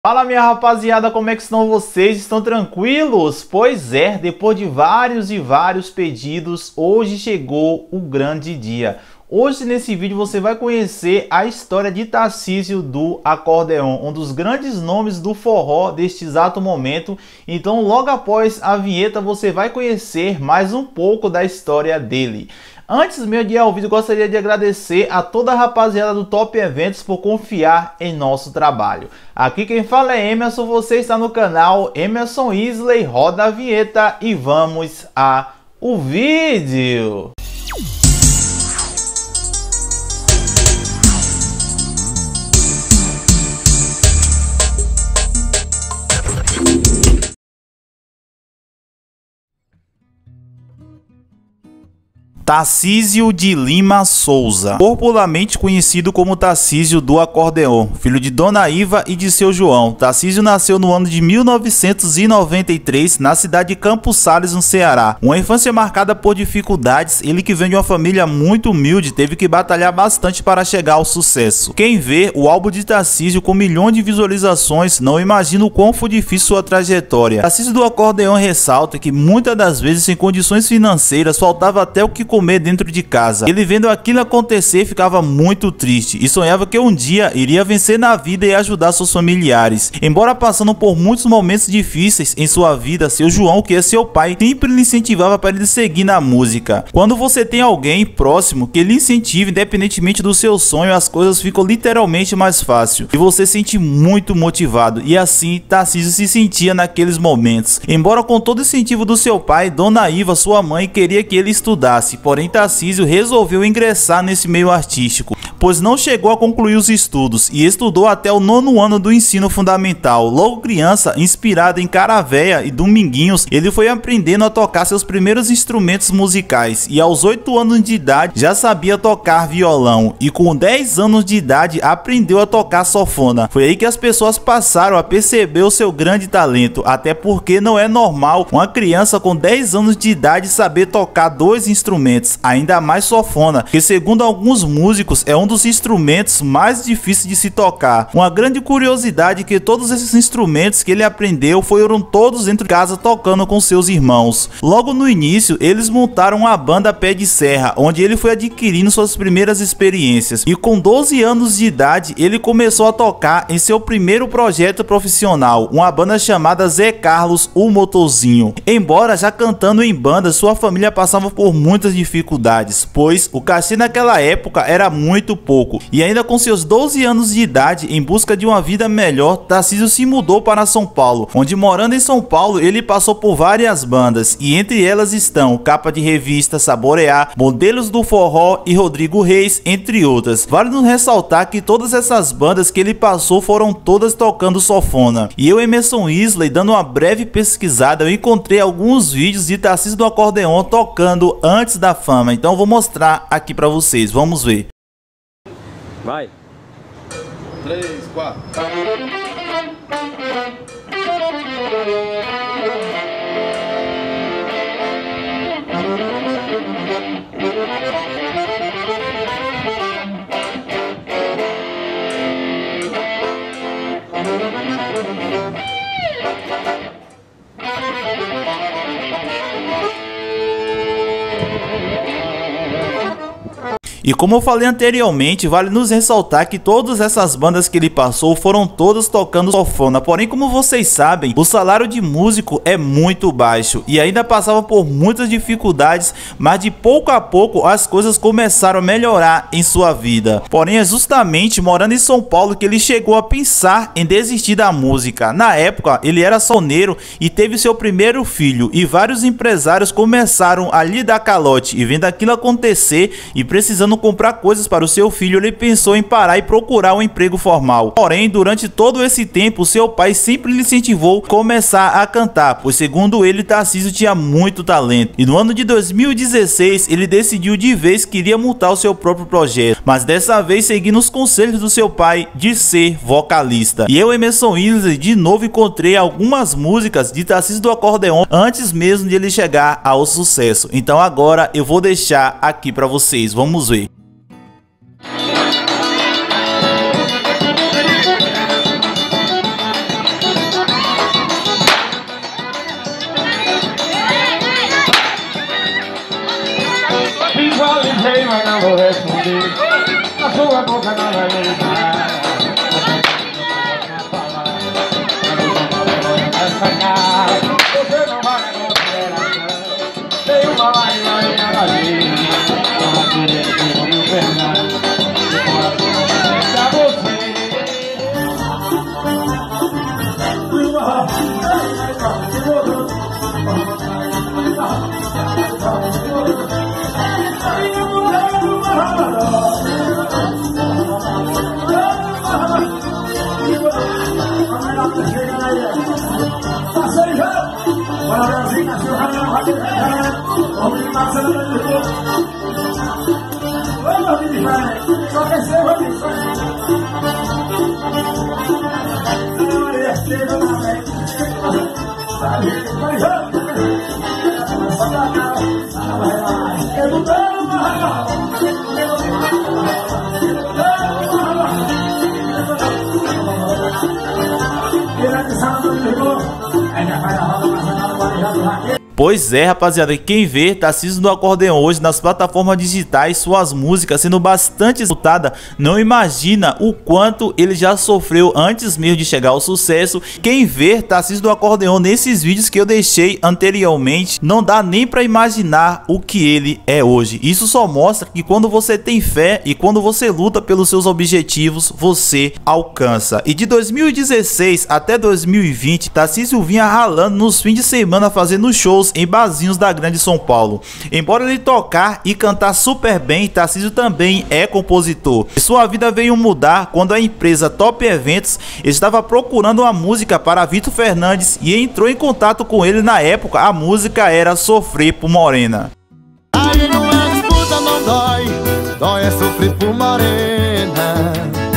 Fala minha rapaziada, como é que estão vocês? Estão tranquilos? Pois é, depois de vários pedidos, hoje chegou o grande dia. Hoje nesse vídeo você vai conhecer a história de Tarcísio do Acordeon, um dos grandes nomes do forró deste exato momento. Então logo após a vinheta você vai conhecer mais um pouco da história dele. Antes mesmo de ir ao vídeo, gostaria de agradecer a toda a rapaziada do Top Eventos por confiar em nosso trabalho. Aqui quem fala é Emerson, você está no canal Emerson Isley, roda a vinheta e vamos ao vídeo. Tarcísio de Lima Souza, popularmente conhecido como Tarcísio do Acordeon, filho de Dona Iva e de seu João. Tarcísio nasceu no ano de 1993 na cidade de Campos Sales, no Ceará. Uma infância marcada por dificuldades, ele que vem de uma família muito humilde teve que batalhar bastante para chegar ao sucesso. Quem vê o álbum de Tarcísio com milhões de visualizações não imagina o quão foi difícil sua trajetória. Tarcísio do Acordeon ressalta que muitas das vezes sem condições financeiras faltava até o que comer dentro de casa. Ele vendo aquilo acontecer ficava muito triste e sonhava que um dia iria vencer na vida e ajudar seus familiares. Embora passando por muitos momentos difíceis em sua vida, seu João, que é seu pai, sempre lhe incentivava para ele seguir na música. Quando você tem alguém próximo que lhe incentiva independentemente do seu sonho, as coisas ficam literalmente mais fácil e você se sente muito motivado, e assim Tarcísio se sentia naqueles momentos. Embora com todo o incentivo do seu pai, Dona Iva, sua mãe, queria que ele estudasse. Porém, Tarcísio resolveu ingressar nesse meio artístico, pois não chegou a concluir os estudos e estudou até o 9º ano do ensino fundamental. Logo criança, inspirado em Caravéia e Dominguinhos, ele foi aprendendo a tocar seus primeiros instrumentos musicais e aos 8 anos de idade já sabia tocar violão, e com 10 anos de idade aprendeu a tocar sanfona. Foi aí que as pessoas passaram a perceber o seu grande talento, até porque não é normal uma criança com 10 anos de idade saber tocar 2 instrumentos, ainda mais sanfona, que segundo alguns músicos é um dos instrumentos mais difíceis de se tocar. Uma grande curiosidade é que todos esses instrumentos que ele aprendeu foram todos dentro de casa tocando com seus irmãos. Logo no início eles montaram uma banda Pé de Serra, onde ele foi adquirindo suas primeiras experiências, e com 12 anos de idade ele começou a tocar em seu primeiro projeto profissional, uma banda chamada Zé Carlos o Motorzinho. Embora já cantando em banda, sua família passava por muitas dificuldades, pois o cachê naquela época era muito pouco, e ainda com seus 12 anos de idade, em busca de uma vida melhor, Tarcísio se mudou para São Paulo, onde morando em São Paulo ele passou por várias bandas, e entre elas estão Capa de Revista, Saborear, Modelos do Forró e Rodrigo Reis, entre outras. Vale nos ressaltar que todas essas bandas que ele passou foram todas tocando sanfona. E eu, Emerson Isley, dando uma breve pesquisada, eu encontrei alguns vídeos de Tarcísio do Acordeon tocando antes da fama, então eu vou mostrar aqui pra vocês, vamos ver. Vai! 3, 4. E como eu falei anteriormente, vale nos ressaltar que todas essas bandas que ele passou foram todas tocando sanfona. Porém, como vocês sabem, o salário de músico é muito baixo e ainda passava por muitas dificuldades, mas de pouco a pouco as coisas começaram a melhorar em sua vida. Porém, é justamente morando em São Paulo que ele chegou a pensar em desistir da música. Na época, ele era solteiro e teve seu primeiro filho, e vários empresários começaram a lhe dar calote, e vendo aquilo acontecer e precisando comprar coisas para o seu filho, ele pensou em parar e procurar um emprego formal. Porém, durante todo esse tempo, seu pai sempre lhe incentivou a começar a cantar, pois segundo ele, Tarcísio tinha muito talento. E no ano de 2016, ele decidiu de vez que iria montar o seu próprio projeto, mas dessa vez seguindo os conselhos do seu pai de ser vocalista. E eu, Emerson Isley, de novo encontrei algumas músicas de Tarcísio do Acordeon antes mesmo de ele chegar ao sucesso. Então agora eu vou deixar aqui para vocês, vamos ver. a sua boca não vai usar. Você não vai na consideração. Tem uma lágrima em cada vez. Não querer que eu me perna. O coração deixa você. Pois é, rapaziada, quem vê Tarcísio do Acordeon hoje nas plataformas digitais, suas músicas sendo bastante escutada, não imagina o quanto ele já sofreu antes mesmo de chegar ao sucesso. Quem vê Tarcísio do Acordeon nesses vídeos que eu deixei anteriormente, não dá nem pra imaginar o que ele é hoje. Isso só mostra que quando você tem fé e quando você luta pelos seus objetivos, você alcança. E de 2016 até 2020, Tarcísio vinha ralando nos fins de semana fazendo shows em barzinhos da grande São Paulo. Embora ele tocar e cantar super bem, Tarcísio também é compositor. Sua vida veio mudar quando a empresa Top Eventos estava procurando uma música para Vitor Fernandes e entrou em contato com ele. Na época, a música era Sofrer por Morena. Aí não é disputa, não dói, dói é sofrer por morena.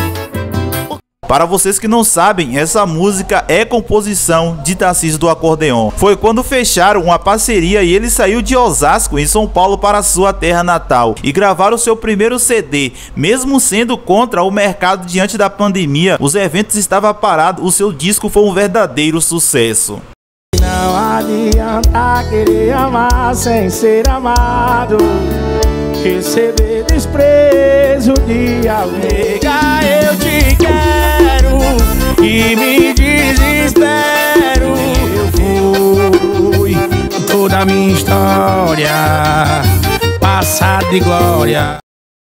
Para vocês que não sabem, essa música é composição de Tarcísio do Acordeon. Foi quando fecharam uma parceria e ele saiu de Osasco, em São Paulo, para sua terra natal e gravaram seu primeiro CD. Mesmo sendo contra o mercado diante da pandemia, os eventos estavam parados, o seu disco foi um verdadeiro sucesso. Não adianta querer amar sem ser amado, receber desprezo de alguém. Eu te quero e me desespero. Eu fui toda a minha história, passado de glória.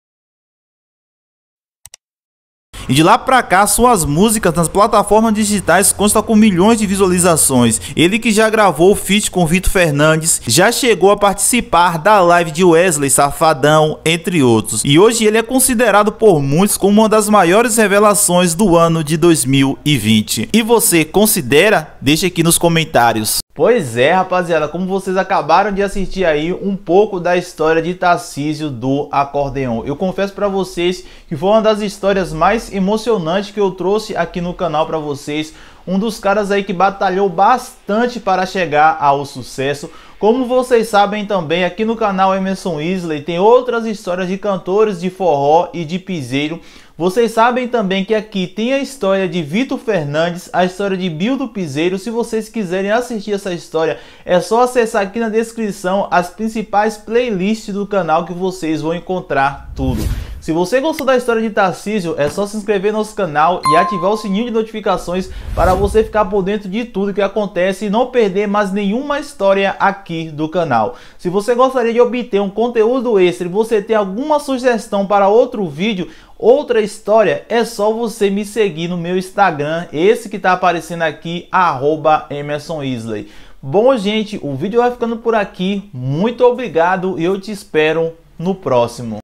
E de lá pra cá, suas músicas nas plataformas digitais constam com milhões de visualizações. Ele que já gravou feat com Vitor Fernandes, já chegou a participar da live de Wesley Safadão, entre outros. E hoje ele é considerado por muitos como uma das maiores revelações do ano de 2020. E você considera? Deixa aqui nos comentários. Pois é, rapaziada, como vocês acabaram de assistir aí um pouco da história de Tarcísio do Acordeon. Eu confesso pra vocês que foi uma das histórias mais emocionantes que eu trouxe aqui no canal pra vocês. Um dos caras aí que batalhou bastante para chegar ao sucesso. Como vocês sabem também, aqui no canal Emerson Isley tem outras histórias de cantores de forró e de piseiro. Vocês sabem também que aqui tem a história de Vitor Fernandes, a história de Bill do Piseiro. Se vocês quiserem assistir essa história, é só acessar aqui na descrição as principais playlists do canal que vocês vão encontrar tudo. Se você gostou da história de Tarcísio, é só se inscrever no nosso canal e ativar o sininho de notificações para você ficar por dentro de tudo que acontece e não perder mais nenhuma história aqui do canal. Se você gostaria de obter um conteúdo extra e você tem alguma sugestão para outro vídeo, outra história, é só você me seguir no meu Instagram, esse que está aparecendo aqui, @EmersonIsley. Bom, gente, o vídeo vai ficando por aqui. Muito obrigado e eu te espero no próximo.